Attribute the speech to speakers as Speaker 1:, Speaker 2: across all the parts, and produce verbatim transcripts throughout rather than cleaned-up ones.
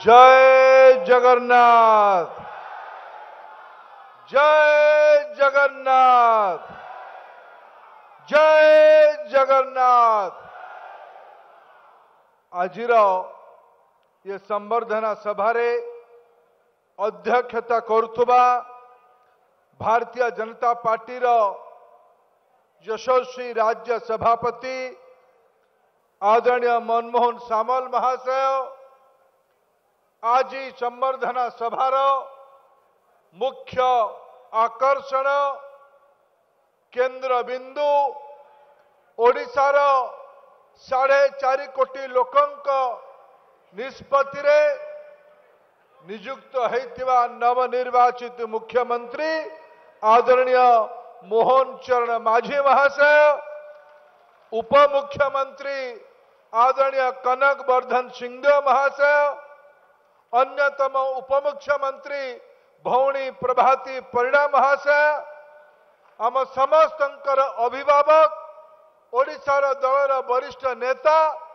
Speaker 1: जय जगन्नाथ, जय जगन्नाथ, जय जगन्नाथ। आजिर ये संबर्धना सभारे अध्यक्षता करुथुबा भारतीय जनता पार्टी रो यशस्वी राज्य सभापति आदरणीय मनमोहन सामल महाशय, आज संबर्धना सभार मुख्य आकर्षण केंद्र बिंदु ओडिशार साढ़े चार कोटी लोकंक निष्पत्ति रे नियुक्त होइतिबा नवनिर्वाचित मुख्यमंत्री आदरणीय मोहन चरण माझी महाशय, उप मुख्यमंत्री आदरणीय कनक वर्धन सिंहदेव महाशय, अन्यतम उप मुख्यमंत्री भौणी प्रभाती परिणा महाशय, आम समस्तंकर अभिभावक ओडिशार दलर वरिष्ठ नेता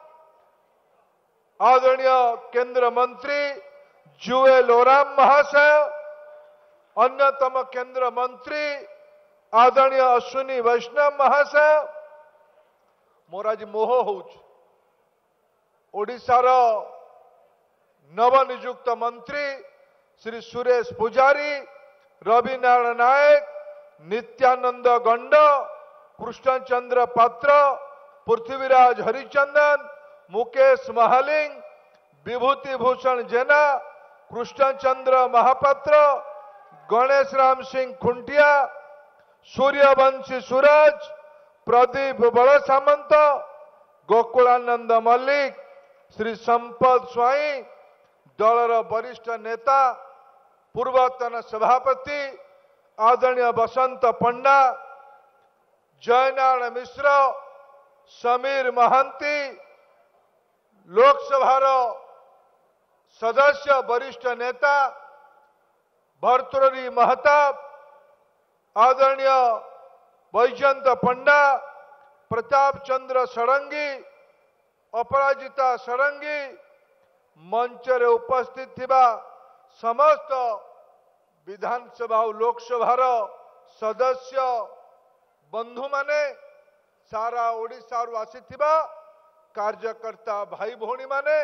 Speaker 1: आदरणीय केंद्र मंत्री जुएल ओराम महाशय, अन्यतम केंद्र मंत्री आदरणीय अश्विनी वैष्णव महाशय, मोर आज मोह होउछ ओडिशार नवनियुक्त मंत्री श्री सुरेश पुजारी, रवि नारायण नायक, नित्यानंद गंड, कृष्णचंद्र पात्र, पृथ्वीराज हरिचंदन, मुकेश महालिंग, विभूति भूषण जेना, कृष्णचंद्र महापात्र, गणेश राम सिंह खुंटिया, सूर्यवंशी सूरज, प्रदीप बड़ सामंत, गोकुलानंद मल्लिक, श्री संपद स्वाई, दलर वरिष्ठ नेता पूर्वतन सभापति आदरणीय बसंत पंडा, जयनारायण मिश्र, समीर महांती, लोकसभार सदस्य वरिष्ठ नेता भर्तृहरि महताब, आदरणीय वैजयंत पंडा, प्रताप चंद्र षडंगी, अपराजिता षडंगी, मंच रे उपस्थित थिबा समस्त विधानसभा और लोकसभार सदस्य बंधु माने, सारा ओडिशा रु आसीथिबा कार्यकर्ता भाई भौणी माने,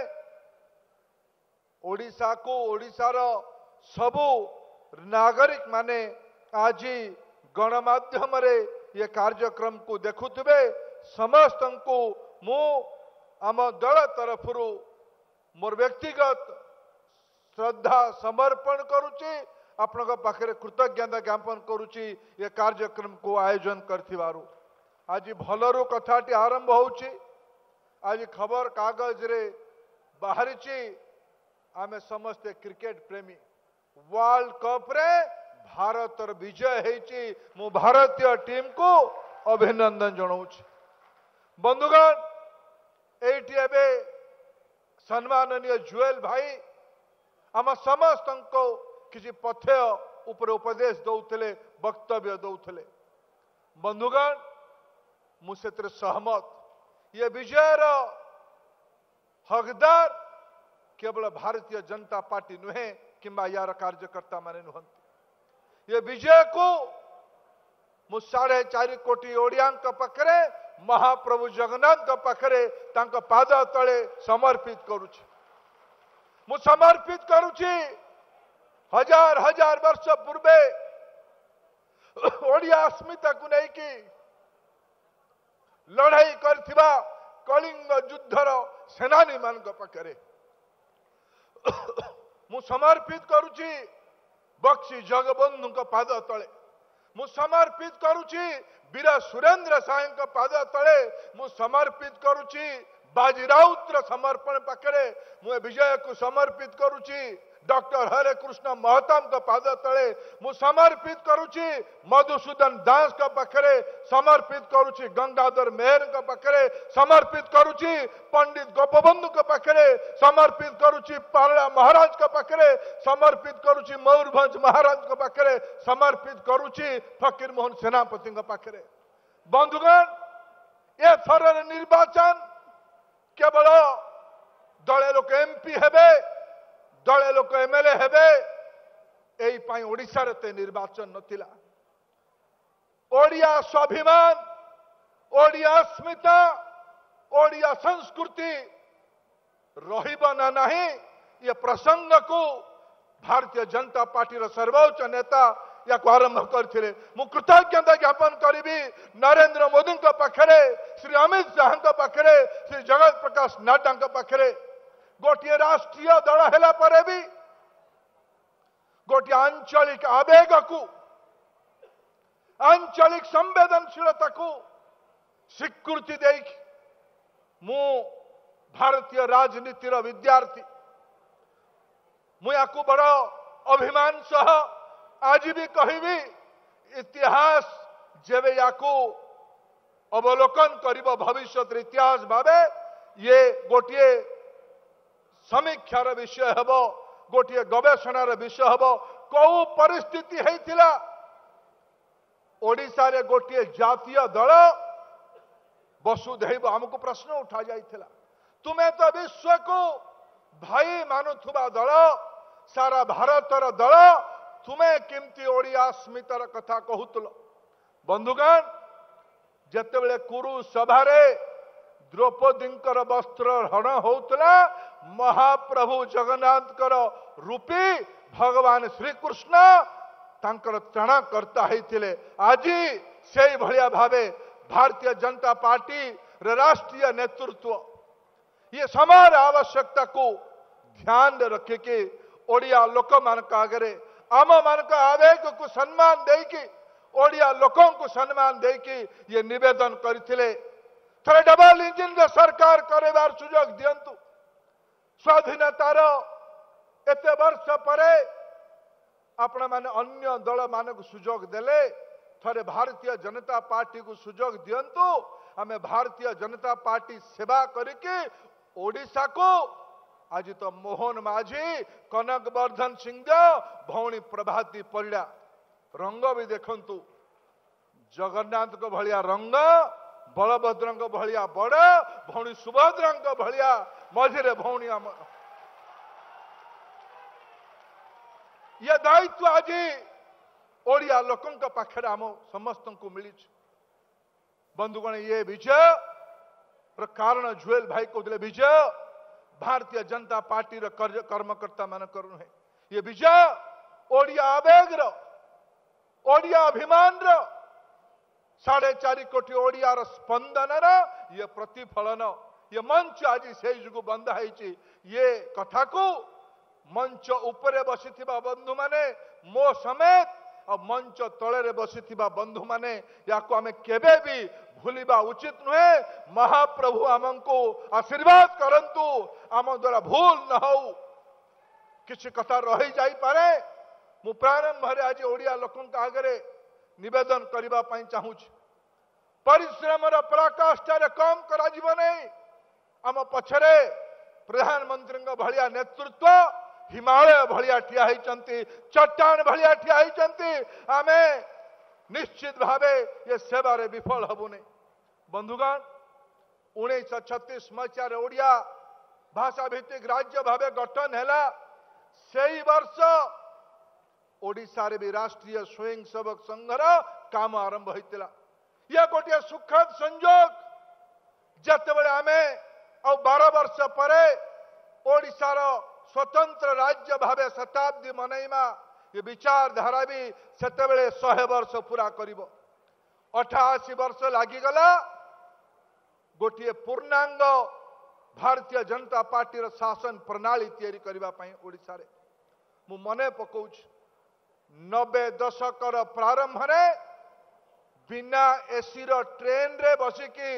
Speaker 1: ओडिशा को ओडिशार सबु नागरिक माने आज गणमाध्यम रे ये कार्यक्रम को देखुथिबे, समस्त को मु आम दल तरफरु मोर व्यक्तिगत श्रद्धा समर्पण करुची, आपन पाखे कृतज्ञता ज्ञापन करुची ये कार्यक्रम को आयोजन करथिबारु। आज भलरू कथाटी आरंभ होउची। आज खबर कागज रे बाहरीची आमे समस्ते क्रिकेट प्रेमी, वर्ल्ड कप रे भारत विजय हेची, मु भारतीय टीम को अभिनंदन जनाऊची। बंधुगण, एटी एबे सम्माननीय जुएल भाई आम समस्त को किसी पथ्य उपर उपदेश दौले, वक्तव्य दौले। बंधुगण, मुझे सहमत, ये विजयर हकदार केवल भारतीय जनता पार्टी नुहे किंबा यार कार्यकर्ता माने नुहंती। ये विजय को मु साढ़े चार कोटी ओडिया पाखरे महाप्रभु जगन्नाथ पाखरे तांका पाद तले समर्पित करुछि। मु समर्पित करुछि हजार हजार वर्ष पूर्वे ओडिया अस्मिता को नहीं कि लड़ाई करथिबा कलिंग युद्धर सेनानी मान पाखरे मु समर्पित करुछि बक्सी जगबंधु पाद तले। मु समर्पित करुछि वीर सुरेंद्र साय पाद तले। मु समर्पित करुछि बाजी राउतर समर्पण पाखरे मु विजय को समर्पित करुछि डॉक्टर हरे कृष्ण महताम का पाद तले। मु समर्पित करुछि मधुसूदन दास का पाखरे समर्पित करुछि गंगाधर मेहर का पाखरे समर्पित करुछि पंडित गोपबंधु का पाखरे समर्पित करुछि पारला महाराज का पाखरे समर्पित करुछि मयूरभंज महाराज का पाखरे समर्पित करुछि फकीर मोहन सेनापति का पाखरे। बंधुगण, ये थर निर्वाचन केवल दले लोक एमपी हेबे दले लोक एमएलए हेबे एई पाई ओडिशा रे ते निर्वाचन नथिला। ओडिया स्वाभिमान, ओडिया अस्मिता, ओडिया संस्कृति रहिबा ना नहीं ये प्रसंग को भारतीय जनता पार्टी रो सर्वोच्च नेता या आरंभ करथिले। मु कृतज्ञता ज्ञापन करी नरेंद्र मोदी पाखरे, श्री अमित शाह पाखरे, श्री जगत प्रकाश नड्डा पाखरे गोटे राष्ट्रीय दल हेला परे भी गोटे आंचलिक आवेग को, आंचलिक संवेदनशीलता को स्वीकृति दे मु भारतीय राजनीतिर विद्यार्थी मु या बड़ अभिमान सह आज भी कहबी इतिहास जेबे या अवलोकन करिब भविष्य इतिहास भावे ये गोटे समीक्षार विषय हेब, गोटे गवेषणार विषय हेब। कौ परिस्थिति हेतिला ओडिशा रे गोटे जातीय दल वसुधैव आमको प्रश्न उठा जाइथिला। तुम्हें तो विश्व को भाई मानुथुबा दल, सारा भारतर दल, तुम्हें केमती ओडिया अस्मितार कथा कहूतल। बंधुगण जेतेबेले कुरु सभारे द्रौपदींकर वस्त्र हरण होतला महाप्रभु जगन्नाथकर रूपी भगवान श्रीकृष्ण तांकर त्राणकर्ता होइथिले। आज से भलिया भावे भारतीय जनता पार्टी रे राष्ट्रीय नेतृत्व ये समान आवश्यकता को ध्यान रखे कि ओडिया लोक मान आगे आम मान आवेग को सम्मान देकी, ओडिया लोकों को सम्मान देकी ये निवेदन करथिले। थरे डबल इंजिन रे सरकार करेबार सुजोग दियंतु। स्वाधीनतार एते वर्ष परे आपण माने अन्य दल मान को सुजोग देले, थरे भारतीय जनता पार्टी को सुजोग दियंतु। आमे भारतीय जनता पार्टी सेवा करके ओडिशा को आज तो मोहन माझी, कनक वर्धन सिंह, भौणी प्रभाती परिड़ा रंग भी देखंतु। जगन्नाथ को भलिया रंग, बलभद्र को भलिया बड़, भौणी सुभद्रा को भलिया मझिरे भौणी आम। ये दायित्व आज ओडिया लोकंक पाखरे आम समस्त को मिली। बंधुगण ये विजय कारण जुएल भाई कहते विजय भारतीय जनता पार्टी रो कर्मकर्ता मान नुहे, ये विजय ओडिया आवेग रो, ओडिया अभिमान रो, साढ़े चार कोटी ओडिया रो स्पंदन रो ये प्रतिफलन। ये मंच आज से जुगु बंधा है। ये कथा को मंच उपरे बसी बंधु माने मो समेत और मंच तले बसी बंधु माने या आमे केबे भी भूलिबा उचित नुहे। महाप्रभु आमको आशीर्वाद करंतु, आम द्वारा भूल न हो किसी कथा रही जाई पारे। मु प्रारंभ आज ओडिया लोकों आगे निवेदन करबा पई चाहूछि, परिश्रम पराकाष्ठार कम करा जीव नहीं। आम पछरे प्रधानमंत्री भलिया नेतृत्व हिमालय भलिया ठिया होइचंती, चट्टान भलिया ठिया होइचंती। आमे निश्चित भावे ये सेवारे विफल हबुने। बंधुगण उन्नीस छत्तीस मसीह ओडिया भाषा भित्तिक राज्य भावे गठन हैला। सेई वर्ष ओडिशा रे भी राष्ट्रीय स्वयं सेवक संघर काम आरंभ होइतिला। यह गोटे सुखद संयोग जतेबेले आमे आ बारह वर्ष परे ओडिशा रो स्वतंत्र राज्य भावे शताब्दी मनईमा ये विचारधारा भी सेतेबेले सौ वर्ष पूरा करिवो। अठासी वर्ष लागिगला गोटे पूर्णांग भारतीय जनता पार्टी रो शासन प्रणाली तैयारी करबा पई ओडिशा रे। मु मने पकाउछ नब्बे दशक प्रारंभ रे बिना एसी रो ट्रेन रे बसिकी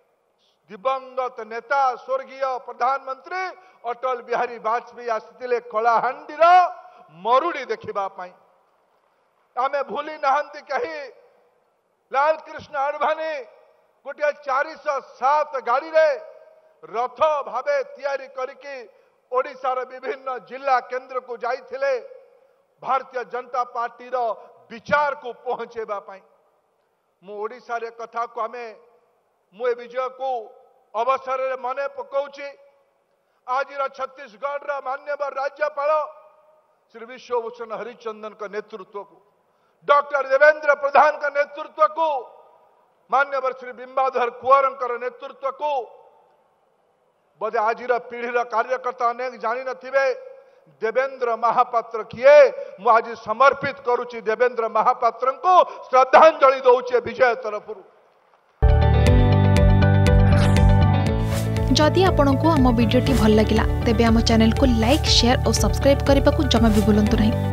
Speaker 1: दिवंगत नेता स्वर्गीय प्रधानमंत्री अटल बिहारी वाजपेयी आसितिले कलाहांडी रो मरुड़ी देखिबा पई। आमे भूली नहंती कही लाल कृष्ण आडवाणी गोटे चार सौ सात गाड़ी रे रथ भावे तैयारी करके ओडिशा रे विभिन्न जिला केंद्र को जाइथिले भारतीय जनता पार्टी रो विचार को पहुंचेबा पई। मु ओडिशा रे कथा को आमे मु ए विजय को अवसर रे मने पकाउची। आज छत्तीसगढ़ मान्यवर राज्यपाल श्री विश्वभूषण हरिचंदन का नेतृत्व को, डॉक्टर देवेंद्र प्रधान का नेतृत्व को, मान्यवर श्री बिंबाधर कुंवर नेतृत्व को बोधे आज पीढ़ी कार्यकर्ता अनेक जानी नथिबे देवेंद्र महापात्र किए आज समर्पित करुची देवेंद्र महापात्र को श्रद्धांजलि दौचे विजय तरफ।
Speaker 2: जदि आपंक आम भिडी भल लगा तेब आम चैनल को लाइक शेयर और सब्सक्राइब करने को जमा भी भूलु नहीं।